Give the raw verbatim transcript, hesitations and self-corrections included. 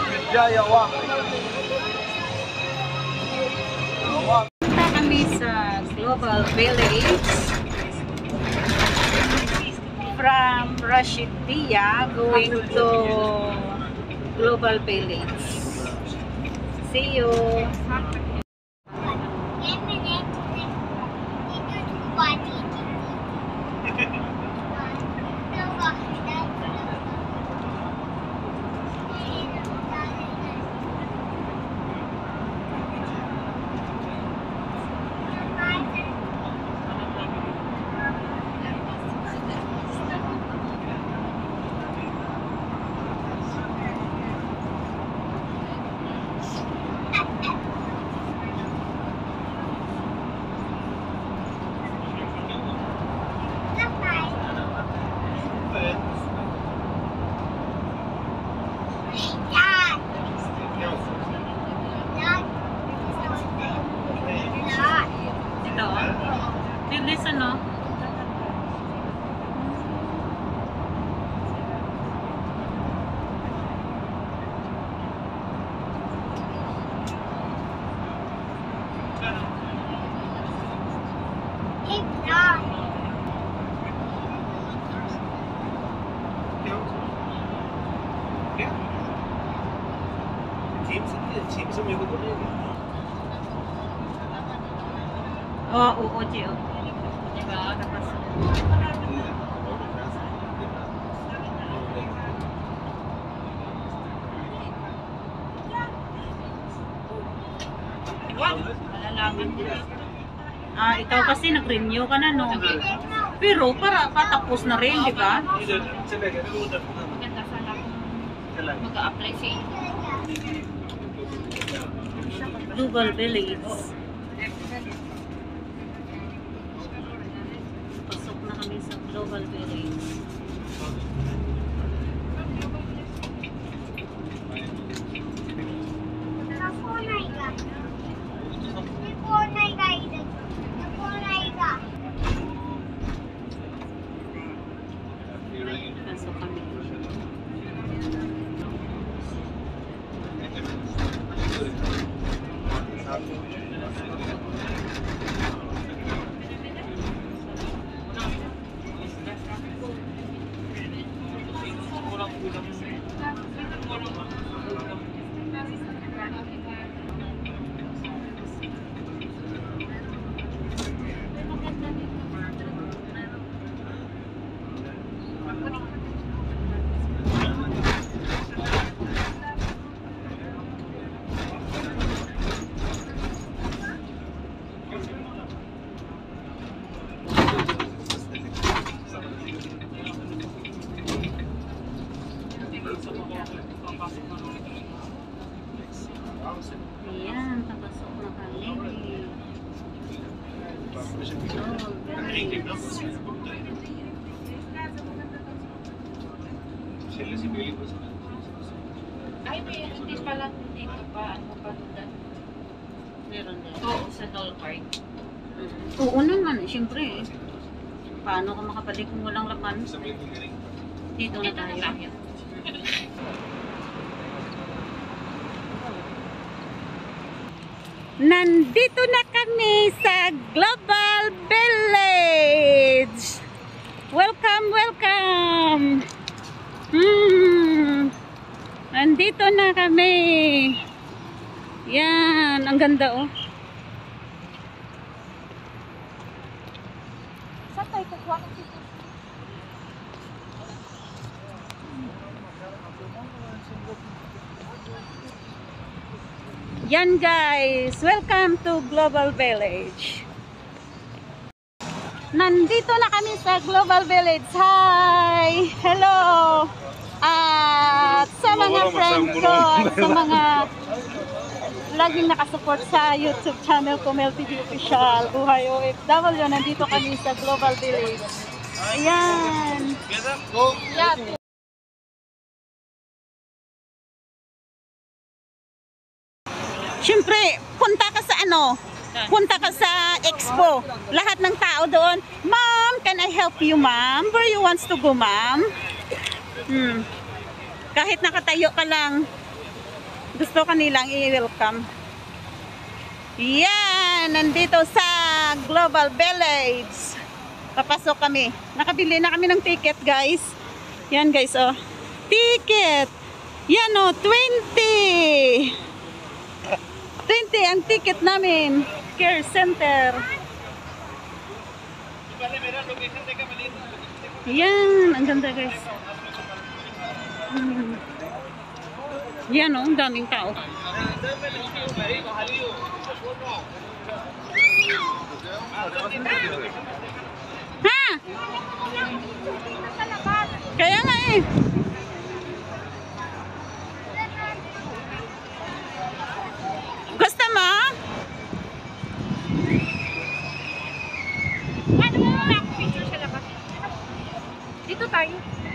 Punta kami sa Global Village from RASHIDIYA going to Global Village. See you. Listen, no? Oh, oo, Gio. Diba? Tapos malalaman din. Ah, ikaw kasi nag-renew ka na, no? Pero para patapos na rin, di ba? Maganda sana kung mag-a-apply siya. Global Village. Pasok na kami sa Global Village. Pasok kami. Ayan, papasok na kami. Ay, may hindi pala dito pa. Ano pa doon? Meron din. Oo, sa doll card. Oo naman, siyempre. Paano ka makabalik kung walang laman? Dito na tayo. Nandito na kami sa Global Village. Welcome, welcome. Hmm. Nandito na kami. Yan, ang ganda oh. Saan tayo kukuha ng dito? Yan guys, welcome to Global Village. Nandito na kami sa Global Village. Hi! Hello! At sa mga friends ko at sa mga laging nakasupport sa YouTube channel ko, miltvofficial buhayofw, nandito kami sa Global Village. Ayan! Yeah. Siyempre, punta ka sa ano? Punta ka sa expo. Lahat ng tao doon, Ma'am, can I help you, ma'am? Where you wants to go, ma'am? Hmm. Kahit nakatayo ka lang, Gusto kanilang i-welcome. Yan, nandito sa Global Village. Papasok kami. Nakabili na kami ng ticket, guys. Yan, guys, oh. Ticket. Yan, oh, twenty. twenty ang ticket namin. Care Center. Yan, ang ganda, guys. Hmm. Yan, oh, ang daming tao. Ha? Kaya nga eh. Gusto mo? Ano mo muna ako picture sa labas? Dito tayo.